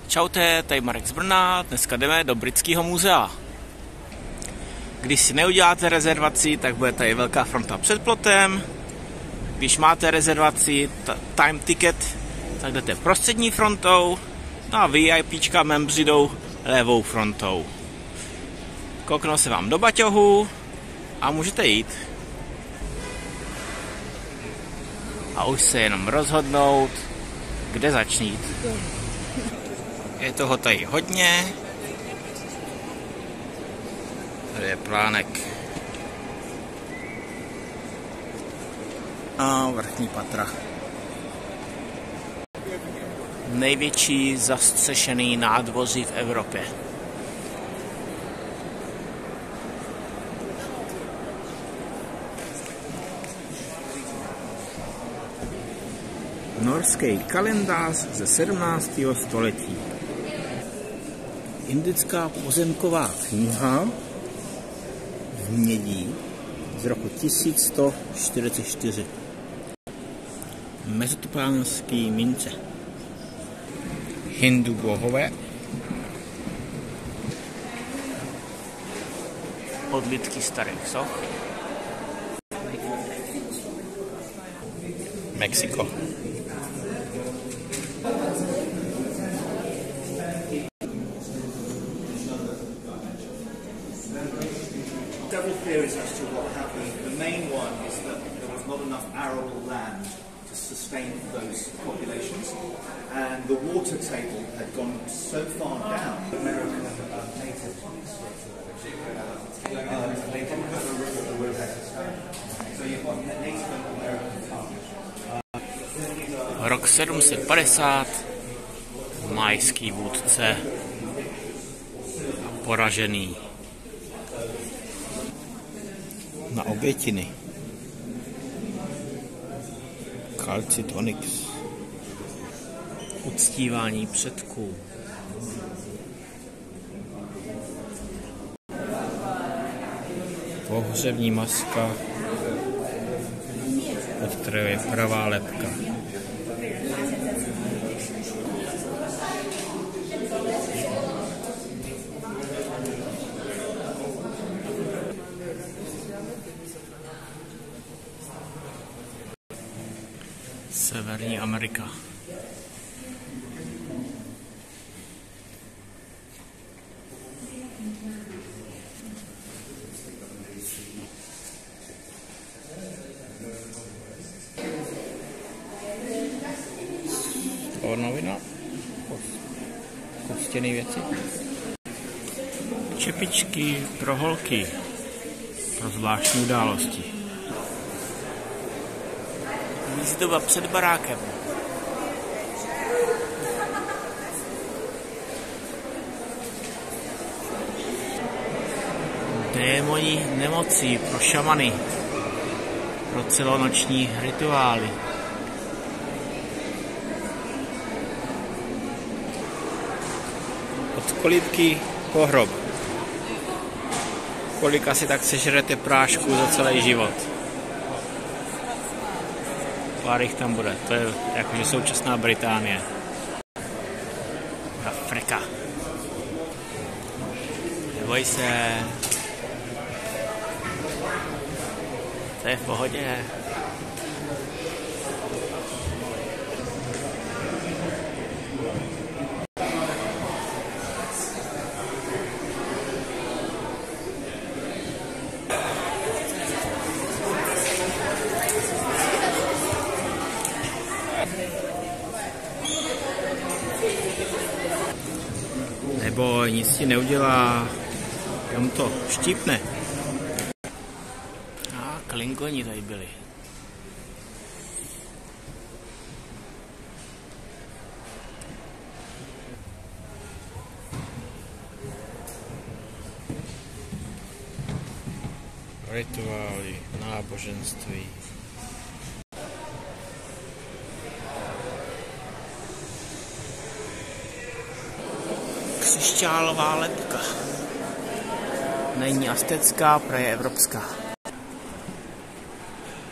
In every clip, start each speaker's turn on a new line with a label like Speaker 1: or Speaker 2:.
Speaker 1: Čaute, tady Marek z Brna, dneska jdeme do Britského muzea. Když si neuděláte rezervaci, tak bude tady velká fronta před plotem. Když máte rezervaci, time ticket, tak jdete prostřední frontou. No a VIPčka membři jdou levou frontou. Kouknou se vám do baťohu a můžete jít. A už se jenom rozhodnout, kde začít. Je toho tady hodně. Tady je plánek. A vrchní patra. Největší zastřešený nádvoří v Evropě. Norský kalendář ze 17. století. Indická pozemková kniha v mědí z roku 1144. Mesopotánský mince. Hindu bohové. Odlitky starých soch. Mexiko.
Speaker 2: Several theories as to what happened. The main one is that there was not enough arable land to sustain those populations, and the water table had gone so far down. American native so you've got Native American farmers.
Speaker 1: Rok 750. Majský vůdce poražený. Na obětiny. Calcitonix. Uctívání předků. Pohřební maska, pod kterou je pravá lebka. Severní Amerika. Novina. Kostěné věci. Čepičky pro holky. Pro zvláštní události. Výzdoba před barákem. Démoni nemocí pro šamany. Pro celonoční rituály. Od kolibky po hrob. Kolik asi tak sežerete prášku za celý život? Pár jich tam bude, to je jakože současná Británie. Afrika. Neboj se. To je v pohodě. Nebo nic ti neudělá, jenom to štípne. A klingoni tady byli. Rituály, náboženství. Křišťálová lebka. Není aztecká, je evropská.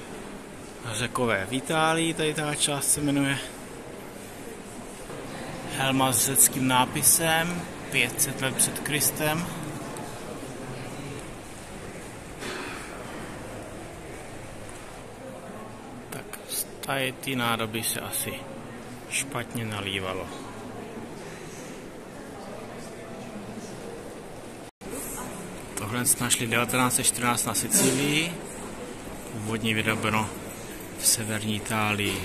Speaker 1: Řekové v Itálii, tady ta část se jmenuje. Helma s řeckým nápisem 500 let před Kristem. Tak z té nádoby se asi špatně nalívalo. Tohle našli 1914 na Sicílii, původně vyrobeno v severní Itálii.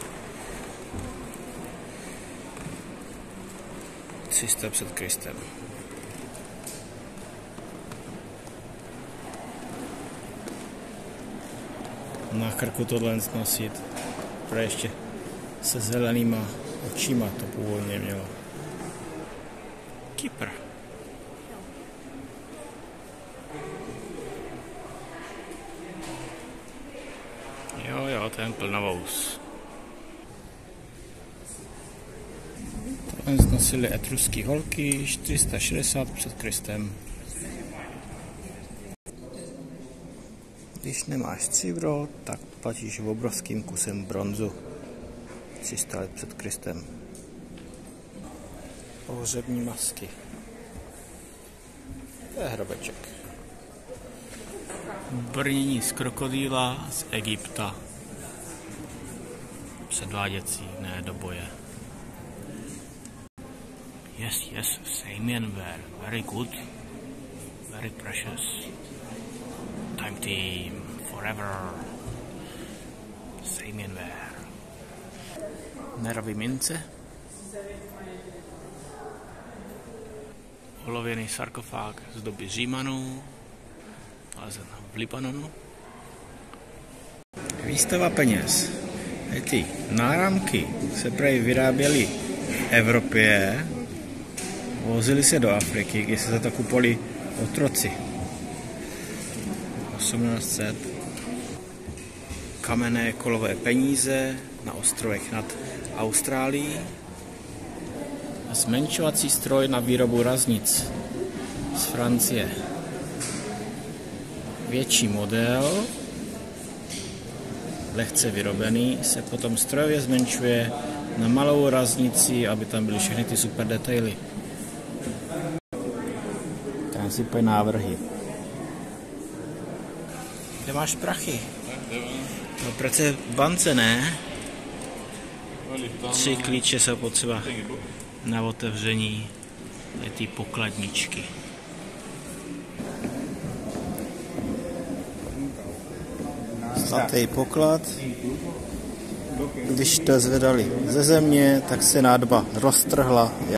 Speaker 1: 300 před Kristem. Na krku tohle nosit, protože ještě se zelenýma očima to původně mělo. Kypr. Jo, ten plnovous. Tohle nosili etruský holky 460 před Kristem. Když nemáš stříbro, tak platíš obrovským kusem bronzu. 300 let před Kristem. Pohřební masky. To je hrobeček. Brnění z krokodýla z Egypta. Předváděcí, ne do boje. Yes, Samian ware. Very good. Very precious. Time team. Forever. Samian ware. Nerový mince. Olověný sarkofág z doby Římanů. Nalezen v Libanonu. Výstava peněz. Ty náramky se prej vyráběly v Evropě, vozily se do Afriky, kde se za to kupovali otroci. 1800. Kamenné kolové peníze na ostrovech nad Austrálií. Zmenšovací stroj na výrobu raznic z Francie. Větší model, lehce vyrobený, se potom strojově zmenšuje na malou raznici, aby tam byly všechny ty super detaily. Tam si pojď návrhy. Kde máš prachy? No přece v bance, ne? 3 klíče jsou potřeba na otevření ty pokladničky. Zlatý poklad. Když to zvedali ze země, tak se nádba roztrhla